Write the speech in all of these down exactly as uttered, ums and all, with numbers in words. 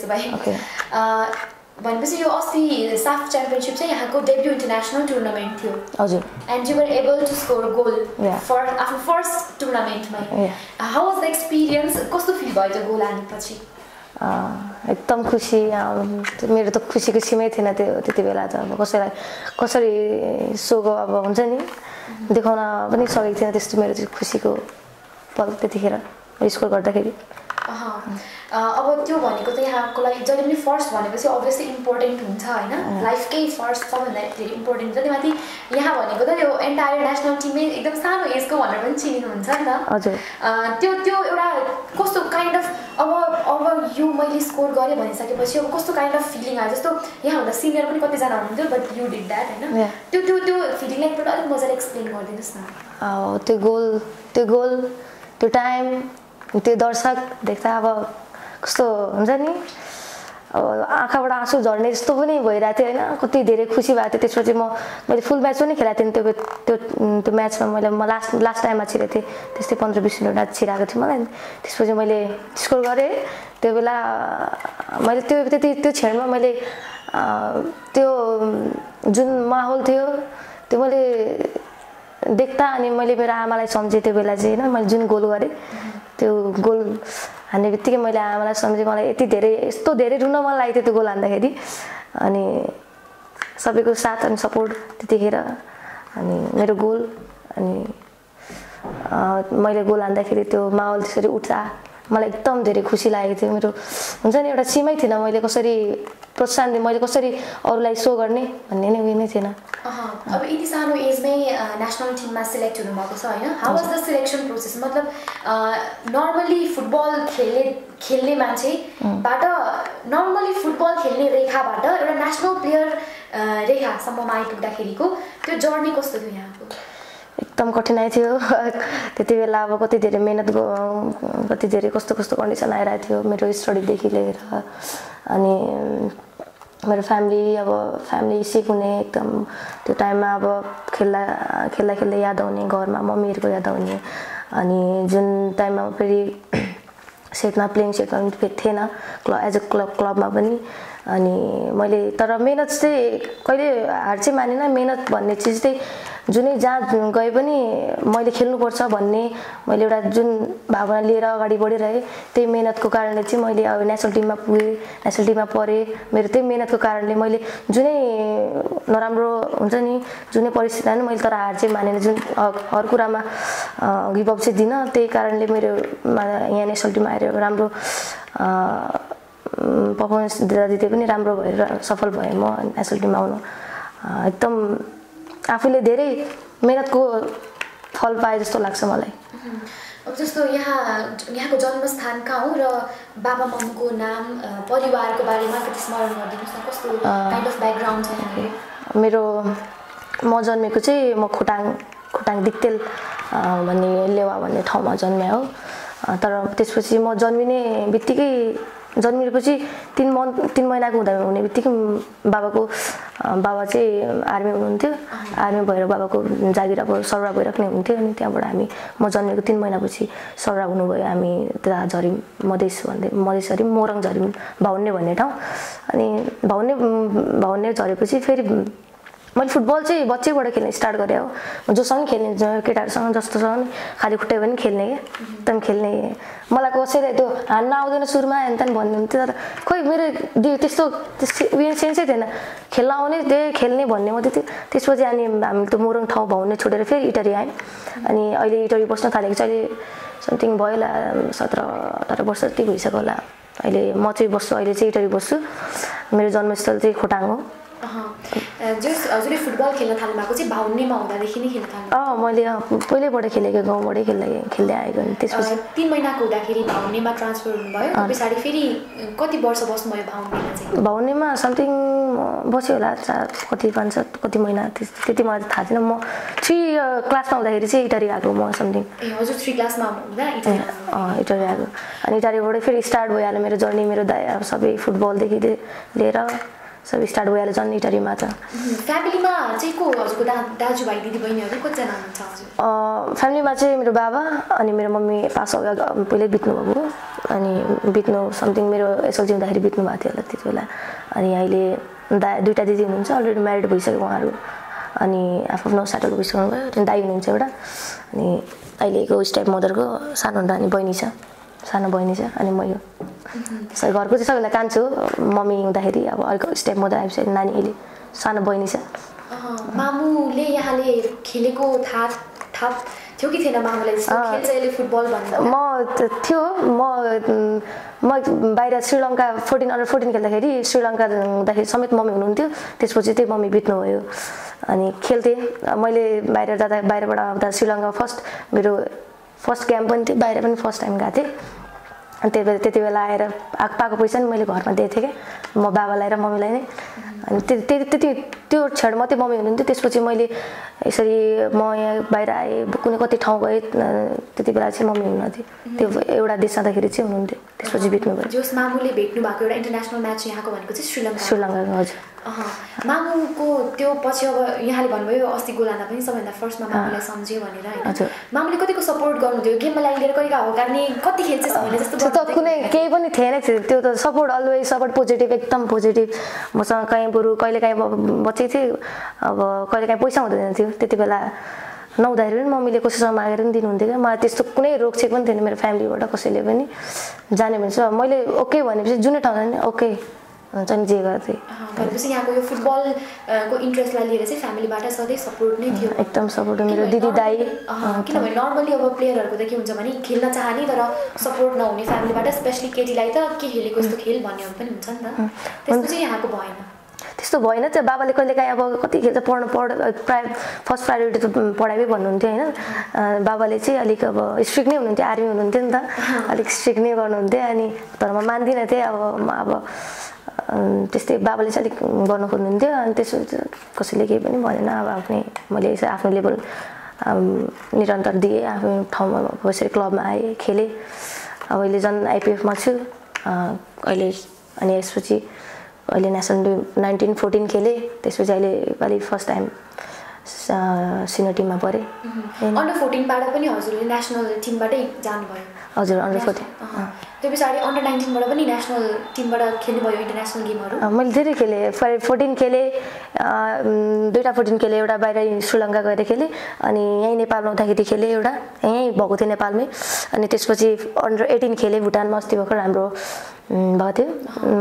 भए ओके भनेपछि यो अस्ति साफ च्याम्पियनशिप चाहिँ यहाँको डेब्यू इन्टरनेसनल टुर्नामेन्ट थियो हजुर and you were able to score goal Yeah. For आफ्नो फर्स्ट टुर्नामेन्टमै Yeah. How was the experience कस्तो फिल भयो त्यो गोल हानेपछि अँ, एकदम खुसी अँ, त्यो मेरो त खुसीको सीमै थिएन त्यो त्यति बेला त अब कसैलाई कसरी सोको अब हुन्छ नि देखाउन पनि सकेको थिएन त्यस्तो मेरो चाहिँ खुसीको पल त्यतिखेर स्कोर गर्दाखेरि अहँ, अँ, अब त्यो भनेको त यहाँको लागि जहिले पनि फर्स्ट भनेपछि अभियसली इम्पोर्टेन्ट हुन्छ होइन लाइफकै फर्स्ट सबभन्दा धेरै इम्पोर्टेन्ट हुन्छ त्यही माथि यहाँ भनेको त यो एन्टायर नेसनल टिममै एकदम सानो एजको भनेर पनि चिनिनुहुन्छ नि त हजुर अँ, त्यो त्यो एउटा कस्तो काइन्ड अफ अब अब यो मैले स्कोर गरेँ भनिसकेपछि अब कस्तो काइन्ड अफ फिलिङ आयो जस्तो यहाँभन्दा सिनियर पनि कतिजना हुनुहुन्थ्यो बट यु डिड द्याट होइन Yeah. त्यो त्यो त्यो फिलिङलाई एकपल्ट अलिक मजाले एक्सप्लेन गरिदिनुहोस् न अब त्यो गोल त्यो गोल त्यो टाइम त्यो दर्शक देख्दा अब कस्तो हुन्छ नि अब आँखाबाट आँसु झर्ने जस्तो पनि भइरहेको थियो होइन कति धेरै खुसी भएको थियो त्यसपछि म मैले फुल म्याच पनि खेलाएको थिएँ त्यो त्यो त्यो म्याचमा मैले म लास्ट लास्ट टाइममा छिरेको थिएँ त्यस्तै पन्ध्र बिस मिनट छिराएको थियो मलाई त्यसपछि मैले स्कोर गरेँ त्यो बेला मैले त्यो त्यति त्यो क्षणमा मैले त्यो जुन माहौल थियो त्यो मैले देख्दा अनि मैले मेरो आमालाई सम्झेँ त्यो बेला चाहिँ होइन मैले जुन गोल गरेँ त्यो गोल हान्ने बित्तिकै मैले आमालाई सम्झेँ मलाई यति धेरै यस्तो धेरै रुन मन लागेको थियो त्यो गोल हान्दाखेरि अनि सबैको साथ अनि सपोर्ट त्यतिखेर अनि मेरो गोल अनि मैले गोल हान्दाखेरि त्यो माहौल त्यसरी उठ्दा मलाई एकदम धेरै खुसी लागेको थियो मेरो हुन्छ नि एउटा सीमै थिएन मैले कसरी प्रोत्साहन दिएँ मैले कसरी अरूलाई सो गर्ने भन्ने नै उयो नै थिएन अब यति सानो एजमै नेसनल टिममा सिलेक्ट हुनुभएको छ होइन how was the selection process मतलब नर्मली फुटबल खेल्ने खेल्ने मान्छेबाट नर्मली फुटबल खेल्ने रेखाबाट एउटा नेसनल प्लेयर रेखासम्ममा आइपुग्दाखेरिको त्यो जर्नी कस्तो थियो यहाँको एकदम कठिनाइ थियो त्यति बेला अब कति धेरै मेहनत कति धेरै कस्तो कस्तो कन्डिसन आइरहेको थियो मेरो स्टडीदेखि लिएर अनि मेरो फ्यामिली अब फ्यामिली सिक हुने एकदम त्यो टाइममा अब खेल्दा खेल्दा खेल्दै याद आउने घरमा मम्मीहरूको याद आउने अनि जुन टाइममा फेरि सेटमा प्लेइङ सेटमा पनि फेरि थिएन क्लब एज अ क्लब क्लबमा पनि अनि मैले तर मेहनत चाहिँ कहिले हार चाहिँ मानेन मेहनत भन्ने चिज चाहिँ जुनै जहाँ गए पनि मैले खेल्नुपर्छ भन्ने मैले एउटा जुन भावना लिएर अगाडि बढिरहेँ त्यही मेहनतको कारणले चाहिँ मैले अब नेसनल टिममा पुगेँ नेसनल टिममा परेँ मेरो त्यही मेहनतको कारणले मैले जुनै नराम्रो हुन्छ नि जुनै परिस्थिति आयो मैले तर हार चाहिँ मानेन जुन हर कुरामा गिभ अप चाहिँ दिनँ त्यही कारणले मेरो यहाँ नेसनल टिममा आएर राम्रो पर्फर्मेन्स दिँदा दिँदै पनि राम्रो भएर सफल भएँ म नेसनल टिममा आउनु एकदम आफूले धेरै मेहनतको फल पाए जस्तो लाग्छ मलाई अब जस्तो यहाँ यहाँको जन्मस्थान कहाँ हो र बाबा मम्मीको नाम परिवारको बारेमा अलिकति स्मरण गरिदिनुहोस् न कस्तो काइन्ड अफ ब्याकग्राउन्ड छ यहाँको मेरो म जन्मेको चाहिँ म खोटाङ खोटाङ दिक्तेल भन्ने लेवा भन्ने ठाउँमा जन्मे हो तर त्यसपछि म जन्मिने बित्तिकै जन्मिएपछि तिन मन्थ तिन महिनाको हुँदा हुने बित्तिकै बाबाको बाबा चाहिँ आर्मी हुनुहुन्थ्यो आर्मी भएर बाबाको जागिर अब सरुवा भइराख्ने हुन्थ्यो अनि त्यहाँबाट हामी म जन्मेको तिन महिनापछि सरुवा हुनुभयो हामी त्यहाँ झरिम मधेस भन्दै मधेस झरिम मोरङ झरिम भाउन्ने भन्ने ठाउँ अनि भाउन्ने भाउन्ने झरेपछि फेरि मैले फुटबल चाहिँ बच्चैबाट खेल्ने स्टार्ट गरेँ हो जोसँग खेल्ने केटाहरूसँग जस्तोसँग खाली खुट्टै पनि खेल्ने क्या एकदम खेल्ने मलाई कसैले त्यो हान्न आउँदैन सुरुमा हेन त्यहाँ भन्नुहुन्थ्यो तर खोइ मेरो त्यस्तो त्यस्तो उयो सेन्सै थिएन खेल्न आउने त्यही खेल्ने भन्ने मात्रै थियो त्यसपछि अनि हामी त मोरङ ठाउँ भाउन्ने छोडेर फेरि इटरी आयौँ अनि अहिले इटरी बस्न थालेको चाहिँ अहिले समथिङ भयो होला सत्र अठार वर्ष जति भइसक्यो होला अहिले म चाहिँ बस्छु अहिले चाहिँ इटरी बस्छु मेरो जन्मस्थल चाहिँ खोटाङ हो जस हजुरले फुटबल खेल्न थाल्नु भएको चाहिँ भाउन्नेमा हुँदादेखि नै खेल्न थाल्नु अँ मैले पहिल्यैबाट खेलेको गाउँबाटै खेल्दै खेल्दै आएको अनि त्यसपछि तिन महिनाको हुँदाखेरि भाउन्नेमा ट्रान्सफर हुनुभयो पछाडि फेरि कति वर्ष बस्नुभयो भाउन्नेमा चाहिँ भाउन्नेमा समथिङ बस्यो होला चार कति पाँच कति महिना त्यति मलाई थाहा छैन म थ्री क्लासमा हुँदाखेरि चाहिँ इटरी आएको म समथिङ ए हजुर थ्री क्लासमा हुँदा अँ इटरी आएको अनि इटरीबाटै फेरि स्टार्ट भइहाल्यो मेरो जर्नी मेरो दाइ अब सबै फुटबलदेखि लिएर सब स्टार्ट भइहाल्यो झन् इटरीमा त। फ्यामिलीमा चाहिँ को हजुरको दा दाजुभाइ दिदीबहिनीहरू कतिजना हुनुहुन्छ हजुर? फ्यामिलीमा चाहिँ मेरो बाबा अनि मेरो मम्मी पास पहिल्यै बित्नु भएको अनि बित्नु समथिङ मेरो एसएलसी हुँदाखेरि बित्नु भएको थियो होला त्यति बेला। अनि अहिले दा दुईवटा दिदी हुनुहुन्छ अलरेडी म्यारिड भइसक्यो उहाँहरू अनि आफ्नो सेटल भइसक्नु भयो। अनि दाइ हुनुहुन्छ एउटा अनि अहिलेको स्टेप मदरको सानो नानी बहिनी छ सानो बहिनी छ अनि म यो घरको चाहिँ सबैभन्दा कान्छु मम्मी हुँदाखेरि अब अलिक स्टेप मदर आइसक्यो नानी अहिले सानो बहिनी छ। मामुले यहाँले खेलेको थाहा थाहा थियो कि थिएन मामुलाई खेल्छ अहिले फुटबल भन्ने? म थियो म म बाहिर श्रीलङ्का फोर्टिन अन्डर फोर्टिन खेल्दाखेरि श्रीलङ्का हुँदाखेरि समेत मम्मी हुनुहुन्थ्यो। त्यसपछि चाहिँ मम्मी बित्नुभयो अनि खेल्थेँ मैले बाहिर जाँदा बाहिरबाट आउँदा श्रीलङ्का फर्स्ट मेरो फर्स्ट गेम पनि थियो बाहिर पनि फर्स्ट टाइम गएको थिएँ। अनि त्यति बेला त्यति बेला आएर आएको पाएको पैसा नि मैले घरमा दिएको थिएँ क्या म बाबालाई र मम्मीलाई नै। अनि त्यति त्यति त्यो क्षण मात्रै मम्मी हुनुहुन्थ्यो। त्यसपछि मैले यसरी म यहाँ बाहिर आएँ कुनै कति ठाउँ गएँ त्यति बेला चाहिँ मम्मी हुनुहुन्थ्यो। त्यो एउटा देश जाँदाखेरि चाहिँ हुनुहुन्थ्यो त्यसपछि बित्नुभयो। जस मामुले भेट्नु भएको एउटा इन्टरनेसनल म्याच यहाँको भनेको चाहिँ श्रीलङ्का श्रीलङ्काको हजुर। मामुको त्यो पछि अब यहाँले भन्नुभयो अस्ति गोल हान्दा पनि सबैभन्दा फर्स्टमा मामुलाई सम्झ्यो भनेर होइन? मामुले कतिको सपोर्ट गर्नुहुन्थ्यो गेममा लागि लिएर कतिको हो गर्ने कति खेल्छ भने जस्तो त कुनै केही पनि थिएन त्यो त सपोर्ट अलवेज सपोर्ट पोजिटिभ एकदम पोजिटिभ। मसँग कहीँ बरु कहिले काहीँ बच्चै थिएँ अब कहिले काहीँ पैसा हुँदैन थियो त्यति बेला नहुँदाखेरि पनि मम्मीले कसैसँग मागेर पनि दिनुहुन्थ्यो क्या। मलाई त्यस्तो कुनै रोकछेक पनि थिएन मेरो फ्यामिलीबाट कसैले पनि जाने भने चाहिँ मैले ओके भनेपछि जुनै ठाउँ जाने ओके हुन्छ नि जे गर्थेँ। भनेपछि यहाँको यो फुटबलको इन्ट्रेस्टलाई लिएर चाहिँ फ्यामिलीबाट सधैँ सपोर्ट नै थियो? एकदम सपोर्ट मेरो दिदी दाइ। किनभने नर्मली अब प्लेयरहरूको त के हुन्छ भने खेल्न चाहने तर सपोर्ट नहुने फ्यामिलीबाट स्पेसली केटीलाई त के खेलेको यस्तो खेल भन्ने पनि हुन्छ नि त त्यस्तो चाहिँ यहाँको भएन? त्यस्तो भएन त्यो बाबाले कहिले काहीँ अब कति खेल्छ पढ्नु पढ प्राय फर्स्ट प्रायोरिटी त पढाइमै भन्नुहुन्थ्यो होइन। बाबाले चाहिँ अलिक अब स्ट्रिक्ट नै हुनुहुन्थ्यो आर्मी हुनुहुन्थ्यो नि त अलिक स्ट्रिक्ट नै गर्नुहुन्थ्यो अनि तर म मान्दिनँ थिएँ अब म अब त्यस्तै बाबाले चाहिँ अलिक गर्नु खोज्नुहुन्थ्यो अनि त्यसो कसैले केही पनि भनेन। अब आफ्नै मैले आफ्नो लेभल निरन्तर दिएँ आफ्नो ठाउँमा बसेर क्लबमा आएँ खेलेँ अब अहिले झन् आइपिएफमा छु अहिले अनि यसपछि अहिले नेसनल नाइन्टिन फोर्टिन खेलेँ त्यसपछि अहिले योपालि फर्स्ट टाइम सिनियर टिममा परेँ। अन्डर फोर्टिनबाट पनि हजुरले नेसनल टिमबाटै जानुभयो? हजुर अन्डर फोर्टिन। त्यो पछाडि अन्डर नाइन्टिनबाट पनि नेसनल टिमबाट खेल्नुभयो इन्टरनेसनल गेमहरू? मैले धेरै खेलेँ फोर्टिन खेलेँ दुईवटा फोर्टिन खेलेँ एउटा बाहिर श्रीलङ्का गएर खेलेँ अनि यहीँ नेपालमा हुँदाखेरि खेलेँ एउटा यहीँ भएको थियो नेपालमै अनि त्यसपछि अन्डर एटिन खेलेँ भुटानमा अस्ति भर्खर हाम्रो भएको थियो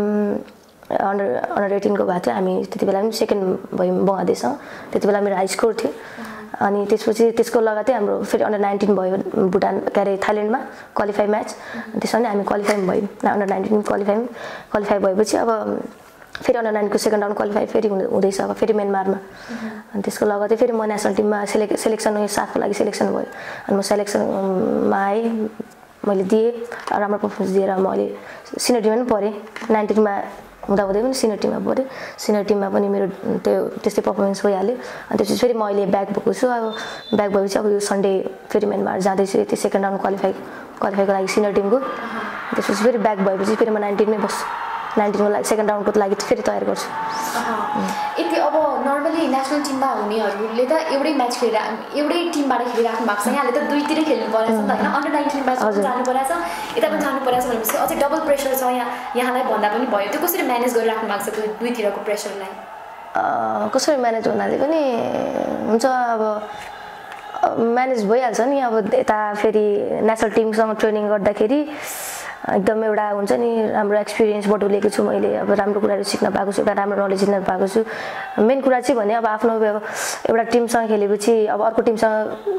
अन्डर अन्डर एटिनको भएको थियो हामी त्यति बेला पनि सेकेन्ड भयौँ बङ्गलादेशसँग त्यति बेला मेरो हाई स्कोर थियो। अनि त्यसपछि त्यसको लगातै हाम्रो फेरि अन्डर नाइन्टिन भयो भुटान के अरे थाइल्यान्डमा क्वालिफाई म्याच त्यसमा हामी क्वालिफाई भयौँ अन्डर नाइन्टिन क्वालिफाई क्वालिफाई भएपछि अब फेरि अन्डर नाइन्टिनको सेकेन्ड राउन्ड क्वालिफाई फेरि हुँदैछ अब फेरि म्यानमारमा अनि त्यसको लगतै फेरि म नेसनल टिममा सेलेक्ट सेलेक्सन साथको लागि सेलेक्सन भयो अनि म सेलेक्सनमा आएँ मैले दिएँ राम्रो पर्फर्मेन्स दिएर म अहिले सिनियर टिममा पनि परेँ नाइन्टिनमा हुँदाहुँदै पनि सिनियर टिममा पऱ्यो सिनियर टिममा पनि मेरो त्यो त्यस्तै पर्फर्मेन्स भइहाल्यो अनि त्यसपछि फेरि म अहिले ब्याक भएको छु। अब ब्याक भएपछि अब यो सन्डे फेरि म्यानमार जाँदैछु त्यो सेकेन्ड राउन्ड क्वालिफाई क्वालिफाईको लागि सिनियर टिमको त्यसपछि फेरि ब्याक भएपछि फेरि म नाइन्टिनमै बस्छु नाइन्टिनको लागि सेकेन्ड राउन्डको लागि फेरि तयार गर्छु। यति अब नर्मली नेसनल टिममा हुनेहरूले त एउटै म्याच खेलेर एउटै टिमबाट खेलिराख्नु भएको छ यहाँले त दुईतिरै खेल्नु परेछ नि त होइन अन्डर नाइन्टिन म्याच जानु परेछ यता पनि जानु परेछ भनेपछि अझै डबल प्रेसर छ यहाँ यहाँलाई भन्दा पनि भयो त्यो कसरी म्यानेज गरिराख्नु भएको छ त्यो दुईतिरको प्रेसरलाई? कसरी म्यानेज भन्नाले पनि हुन्छ अब म्यानेज भइहाल्छ नि अब यता फेरि नेसनल टिमसँग ट्रेनिङ गर्दाखेरि एकदम एउटा हुन्छ नि राम्रो एक्सपिरियन्स बटुलेको छु मैले अब राम्रो कुराहरू सिक्न पाएको छु एउटा राम्रो नलेज लिन पाएको छु। मेन कुरा चाहिँ भने अब आफ्नो एउटा टिमसँग खेलेपछि अब अर्को टिमसँग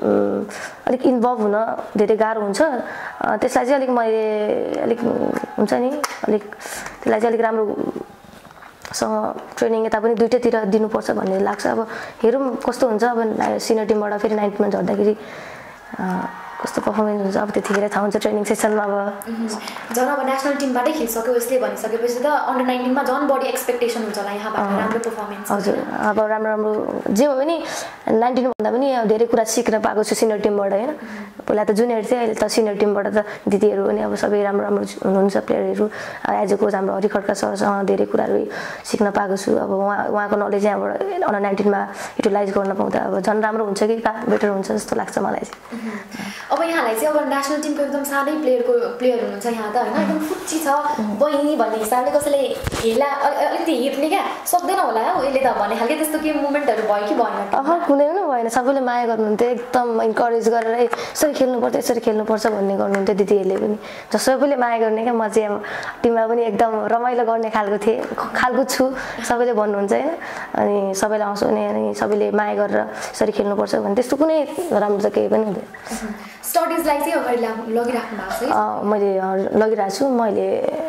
अलिक इन्भल्भ हुन धेरै गाह्रो हुन्छ त्यसलाई चाहिँ अलिक मैले अलिक हुन्छ नि अलिक त्यसलाई चाहिँ अलिक राम्रोसँग ट्रेनिङ यता पनि दुइटैतिर दिनुपर्छ भन्ने लाग्छ। अब हेरौँ कस्तो हुन्छ अब सिनियर टिमबाट फेरि नाइन्टिनमा झर्दाखेरि कस्तो पर्फर्मेन्स हुन्छ अब त्यतिखेर थाहा हुन्छ ट्रेनिङ सेसनमा अब झन् अब नेसनल टिमबाटै खेलिसक्यो यसले भनिसकेपछि त अन्डर नाइन्टिनमा झन् बढी एक्सपेक्टेसन हुन्छ होला यहाँबाट राम्रो पर्फर्मेन्स हजुर अब राम्रो राम्रो जे भयो भने नाइन्टिनभन्दा पनि अब धेरै कुरा सिक्न पाएको छु सिनियर टिमबाट होइन पहिला त जुनियर थियो अहिले त सिनियर टिमबाट त दिदीहरू पनि अब सबै राम्रो राम्रो हुनुहुन्छ प्लेयरहरू एज अ कोच हाम्रो हरि खड्का सरसँग धेरै कुराहरू सिक्न पाएको छु अब उहाँ उहाँको नलेज यहाँबाट अन्डर नाइन्टिनमा युटिलाइज गर्न पाउँदा अब झन् राम्रो हुन्छ कि बेटर हुन्छ जस्तो लाग्छ मलाई चाहिँ अब यहाँलाई चाहिँ अब नेसनल टिमको एकदम सानै प्लेयरको प्लेयर हुनुहुन्छ यहाँ त होइन एकदम फुच्ची छ बहिनी भन्ने हिसाबले कसैले हेला अलिकति हेप्ने क्या सक्दैन होला हौ यसले त भन्ने खालको त्यस्तो के मुभमेन्टहरू भयो कि भएन अह कुनै पनि भएन सबैले माया गर्नुहुन्थ्यो एकदम इन्करेज गरेर यसरी खेल्नुपर्छ यसरी खेल्नुपर्छ भन्ने गर्नुहुन्थ्यो दिदीहरूले पनि जस सबैले माया गर्ने क्या म चाहिँ अब टिममा पनि एकदम रमाइलो गर्ने खालको थिएँ खालको छु सबैले भन्नुहुन्छ होइन अनि सबैलाई आउँछ भने अनि सबैले माया गरेर यसरी खेल्नुपर्छ भने त्यस्तो कुनै राम्रो त केही पनि हुँदैन स्टडिजलाई चाहिँ अगाडि लगिराख्नु भएको छ मैले लगिरहेको छु मैले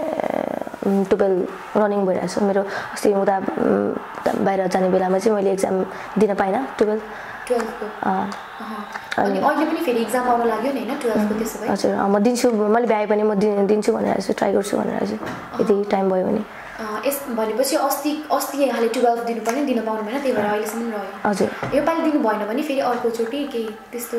टुवेल्भ रनिङ भइरहेको छु मेरो अस्ति उता बाहिर जाने बेलामा चाहिँ मैले एक्जाम दिन पाइनँ टुवेल्भ टुवेल्भको अनि अहिले पनि फेरि एक्जाम आउन लाग्यो नि होइन टुवेल्भको त्यसो भए हजुर म दिन्छु मैले भ्याए पनि म दिन्छु भनेर छु ट्राई गर्छु भनेर छु यदि टाइम भयो भने यस भनेपछि अस्ति अस्ति यहाँले टुवेल्भ दिनुपर्ने दिन पाउनु भएन त्यही भएर अहिलेसम्म रह्यो हजुर योपालि दिनु भएन भने फेरि अर्कोचोटि केही त्यस्तो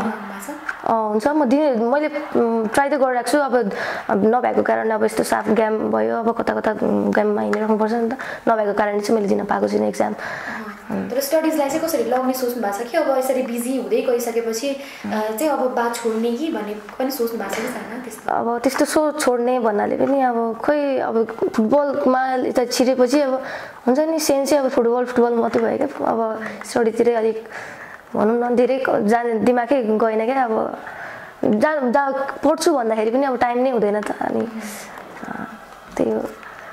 हुन्छ म दिने मैले ट्राई त गरिरहेको छु अब नभएको कारण अब यस्तो साफ गेम भयो अब कता कता गेममा हिँडिराख्नुपर्छ नि त नभएको कारण चाहिँ मैले दिन पाएको छुइनँ एक्जाम तर स्टडिजलाई चाहिँ कसरी लग्ने सोच्नु भएको छ कि अब यसरी बिजी हुँदै गइसकेपछि चाहिँ अब बात छोड्ने कि भन्ने पनि सोच्नु भएको छ कि छैन त्यस्तो अब त्यस्तो सो छोड्ने भन्नाले पनि अब खोइ अब फुटबलमा यता छिरेपछि अब हुन्छ नि सेन्स चाहिँ अब फुटबल फुटबल मात्रै भयो क्या अब स्टडीतिरै अलिक भनौँ न धेरै जाने दिमागै गएन क्या अब जा जा पढ्छु भन्दाखेरि पनि अब टाइम नै हुँदैन त अनि त्यही हो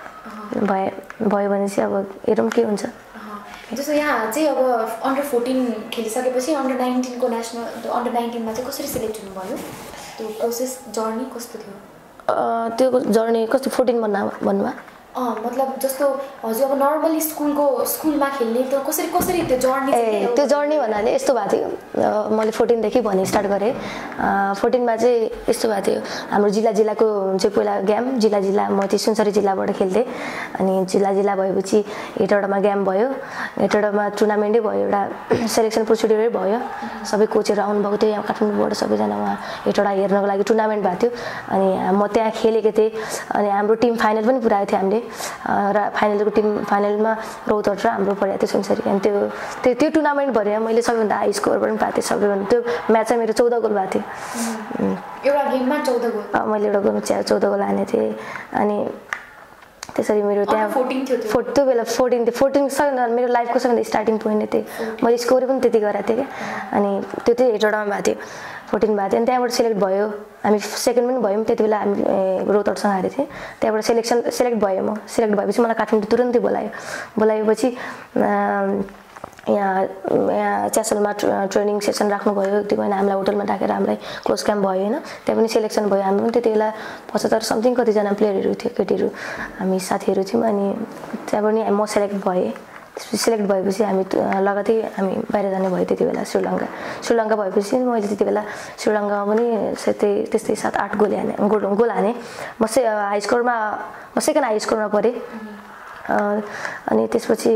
भए भयो भने चाहिँ अब हेरौँ के हुन्छ जस्तो यहाँ चाहिँ अब अन्डर फोर्टिन खेलिसकेपछि अन्डर नाइन्टिनको नेसनल अन्डर नाइन्टिनमा चाहिँ कसरी सिलेक्ट हुनुभयो त्यो प्रोसेस जर्नी कस्तो थियो त्यो जर्नी कस्तो फोर्टिन भन्नु भन्नुभयो अँ मतलब जस्तो हजुर अब नर्मली स्कुलको स्कुलमा खेल्ने त कसरी कसरी त्यो जर्नी ए त्यो जर्नी भन्नाले यस्तो भएको थियो मैले फोर्टिनदेखि भन्ने स्टार्ट गरेँ फोर्टिनमा चाहिँ यस्तो भएको थियो हाम्रो जिल्ला जिल्लाको चाहिँ पहिला गेम जिल्ला जिल्ला म चाहिँ सुनसरी जिल्लाबाट खेल्थेँ अनि जिल्ला जिल्ला भएपछि हेटौडामा गेम भयो हेटौडामा टुर्नामेन्टै भयो एउटा सेलेक्सन प्रोसिड्युरै भयो सबै कोचहरू आउनुभएको थियो यहाँ काठमाडौँबाट सबैजना उहाँ हेटौडा हेर्नको लागि टुर्नामेन्ट भएको थियो अनि म त्यहाँ खेलेको थिएँ अनि हाम्रो टिम फाइनल पनि पुऱ्याएको थियो हामीले र फाइनलको टिम फाइनलमा रौतहट र हाम्रो परेको थियो सुनसरी अनि त्यो त्यो त्यो टुर्नामेन्ट भएर मैले सबैभन्दा हाई स्कोर पनि पाएको थिएँ सबैभन्दा त्यो म्याच चाहिँ मेरो चौध गोल भएको थियो एउटा गेममा चौध गोल मैले एउटा गोल चौध गोल हाने थिएँ अनि त्यसरी मेरो त्यहाँ फोर त्यो बेला फोर्टिन थियो फोर्टिन सबैभन्दा मेरो लाइफको सबैभन्दा स्टार्टिङ पोइन्ट थियो मैले स्कोर पनि त्यति गरेको थिएँ क्या अनि त्यो चाहिँ हेटौडामा भएको थियो फोर्टिन भएको थियो अनि त्यहाँबाट सेलेक्ट भयो हामी सेकेन्ड पनि भयौँ त्यति बेला हामी रौतहटसँग हारेको थिएँ त्यहाँबाट सेलेक्सन सेलेक्ट भयो म सेलेक्ट भएपछि मलाई काठमाडौँ तुरन्तै बोलायो बोलाएपछि यहाँ यहाँ च्यासलमा ट्रेनिङ सेसन राख्नुभयो त्यो भएन हामीलाई होटलमा राखेर हामीलाई क्लोज क्याम्प भयो होइन त्यहाँ पनि सेलेक्सन भयो हामी पनि त्यति बेला पचहत्तर समथिङ कतिजना प्लेयरहरू थियो केटीहरू हामी साथीहरू थियौँ अनि त्यहाँ पनि म सेलेक्ट भएँ त्यसपछि सेलेक्ट भएपछि हामी लगतै हामी बाहिर जाने भयो त्यति बेला श्रीलङ्का श्रीलङ्का भएपछि मैले त्यति बेला श्रीलङ्कामा पनि त्यस्तै त्यस्तै सात आठ गोल हाने गोल गोल हाने म से हाई स्कोरमा म सेकेन्ड हाई स्कोरमा परेँ अनि त्यसपछि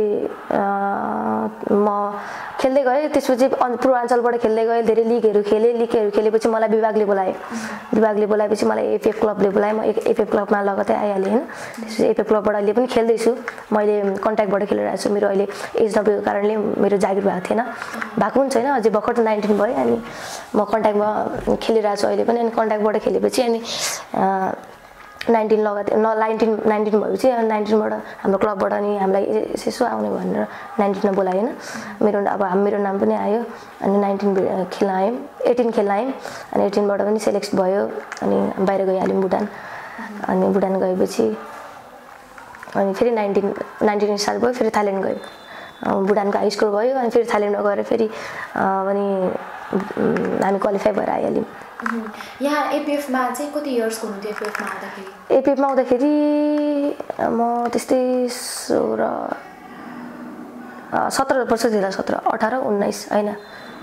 म खेल्दै गएँ त्यसपछि पूर्वाञ्चलबाट खेल्दै गएँ धेरै लिगहरू खेलेँ लिगहरू खेलेपछि मलाई विभागले बोलायो विभागले बोलाएपछि मलाई एफएफ क्लबले बोलायो म एफएफ क्लबमा लगतै आइहालेँ होइन त्यसपछि एफएफ क्लबबाट अहिले पनि खेल्दैछु मैले कन्ट्याक्टबाट खेलिरहेको छु मेरो अहिले एज नभएको कारणले मेरो जागिर भएको थिएन भएको पनि छैन अझै भर्खर त नाइन्टिन भयो अनि म कन्ट्याक्टमा खेलिरहेको छु अहिले पनि अनि कन्ट्याक्टबाट खेलेपछि अनि नाइन्टिन लगाएको न नाइन्टिन नाइन्टिन भएपछि नाइन्टिनबाट हाम्रो क्लबबाट अनि हामीलाई यसो आउने भनेर नाइन्टिनमा बोलायो होइन मेरो अब मेरो नाम पनि आयो अनि नाइन्टिन खेल्न आयौँ एटिन खेल्न आयौँ अनि एटिनबाट पनि सेलेक्ट भयो अनि बाहिर गइहाल्यौँ भुटान अनि भुटान गएपछि अनि फेरि नाइन्टिन नाइन्टिन स्टार्ट भयो फेरि थाइल्यान्ड गयो भुटानको हाई स्कोर भयो अनि फेरि थाइल्यान्डमा गएर फेरि अनि हामी क्वालिफाई भएर आइहाल्यौँ यहाँ एपिएफमा चाहिँ कति इयर्सको हुनुहुन्थ्यो एपिएफमा आउँदाखेरि एपिएफमा आउँदाखेरि म त्यस्तै सोह्र सत्र वर्ष थियो सत्र अठार उन्नाइस होइन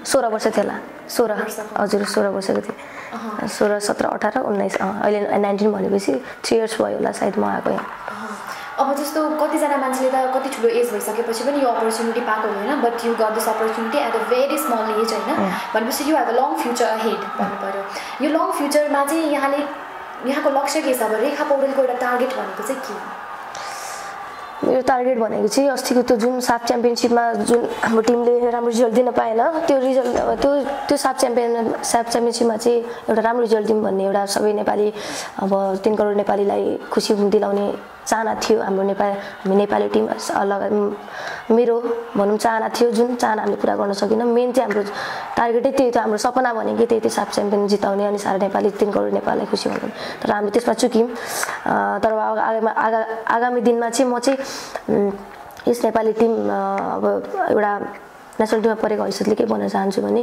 सोह्र वर्ष थियो होला सोह्र हजुर सोह्र वर्षको थिएँ सोह्र सत्र अठार उन्नाइस अहिले नाइन्टिन भनेपछि थ्री इयर्स भयो होला सायद म आएको यहाँ अब जस्तो कतिजना मान्छेले त कति ठुलो एज भइसकेपछि पनि यो अपर्च्युनिटी पाएको होइन but you got this opportunity at a very small age होइन भनेपछि you have a long future ahead भन्नु पऱ्यो यो लङ फ्युचरमा चाहिँ यहाँले यहाँको लक्ष्य के छ अब रेखा पौडेलको एउटा टार्गेट भनेको चाहिँ के हो मेरो टार्गेट भनेको चाहिँ अस्तिको त्यो जुन साफ च्याम्पियनसिपमा जुन हाम्रो टिमले राम्रो रिजल्ट दिन पाएन त्यो रिजल्ट त्यो त्यो साफ च्याम्पियन साफ च्याम्पियनसिपमा चाहिँ एउटा राम्रो रिजल्ट दिउँ भन्ने एउटा सबै नेपाली अब तीन करोड नेपालीलाई खुसी दिलाउने चाहना थियो हाम्रो नेपाल हामी नेपाली टिम अलग मेरो भनौँ चाहना थियो जुन चाहना हामीले पुरा गर्न सकेन मेन चाहिँ हाम्रो टार्गेटै त्यही थियो हाम्रो सपना भनेको त्यही थियो साफ च्याम्पियन जिताउने अनि सारा नेपाली तीन करोड नेपाललाई खुसी बनाउने तर हामी त्यसमा चुक्यौँ तर आगामी आगा आगामी दिनमा चाहिँ म चाहिँ यस नेपाली टिम अब एउटा नेसनल टिममा परेको हैसियतले के भन्न चाहन्छु भने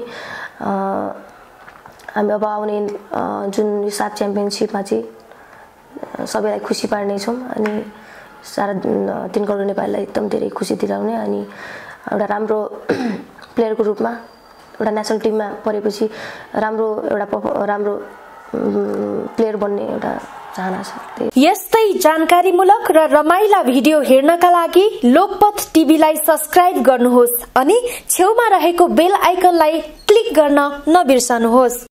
हामी अब आउने जुन साफ च्याम्पियनसिपमा चाहिँ सबैलाई खुसी पार्नेछौँ अनि सारा तीन करोड नेपालीलाई एकदम धेरै खुसी दिलाउने अनि एउटा राम्रो प्लेयरको रूपमा एउटा नेसनल टिममा परेपछि राम्रो एउटा राम्रो प्लेयर बन्ने एउटा चाहना छ यस्तै जानकारीमूलक र रमाइला भिडियो हेर्नका लागि लोकपथ टिभीलाई सब्स्क्राइब गर्नुहोस् अनि छेउमा रहेको बेल आइकनलाई क्लिक गर्न नबिर्सनुहोस्।